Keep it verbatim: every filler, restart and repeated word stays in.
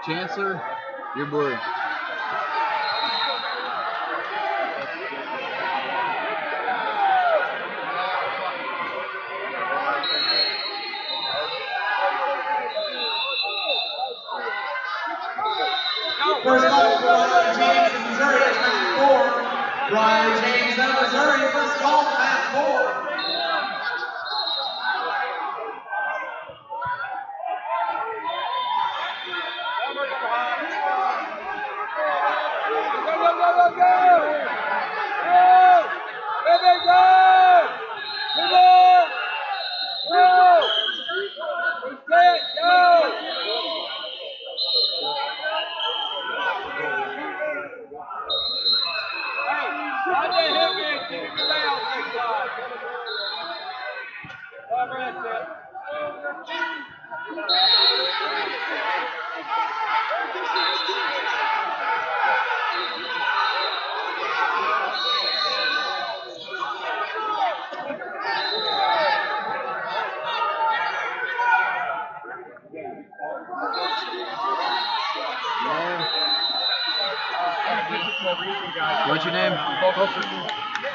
Chancellor, you're blue. First call for Riley James of Missouri at mat four. Riley James of Missouri, first call for mat four. Go, go, go, go, go! Go! Baby, go! Come on! Go! Set, go! Hey, not that hip man, keep him down, big guy. Cover it, set. What's your name?